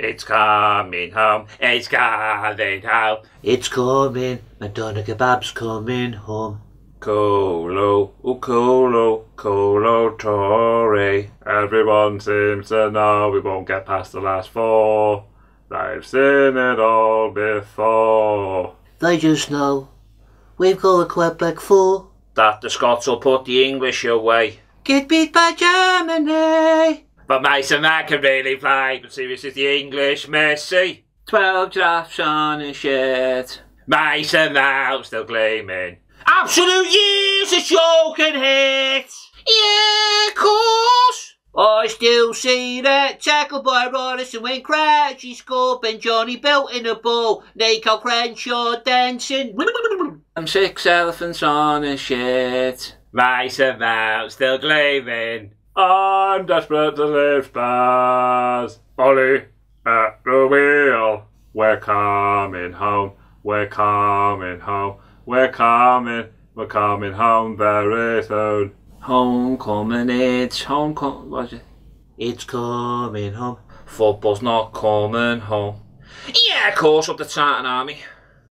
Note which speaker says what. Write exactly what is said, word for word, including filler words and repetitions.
Speaker 1: It's coming home, it's coming home.
Speaker 2: It's coming, McDonagh kebab's coming home.
Speaker 1: Colo, oh Colo, Colo Torre. Everyone seems to know we won't get past the last four. They've seen it all before.
Speaker 2: They just know we've got a Quebec full.
Speaker 1: That the Scots will put the English away.
Speaker 2: Get beat by Germany.
Speaker 1: But Mason that can really play. But see, this is the English Messi.
Speaker 2: Twelve drafts on a shirt.
Speaker 1: Mason Mount still gleaming. Absolute years of choking hits.
Speaker 2: Yeah, of course. I still see that tackle by Rodderson when Crouchy scored and Johnny Belt in the ball. Nico Crenshaw dancing. I'm six elephants on a shirt.
Speaker 1: Mason Mount still gleaming. I'm desperate to live stars. Ollie at the wheel. We're coming home. We're coming home. We're coming. We're coming home very soon.
Speaker 2: Homecoming, it's homecoming. What's it? It's coming home.
Speaker 1: Football's not coming home. Yeah, of course, up the Tartan Army.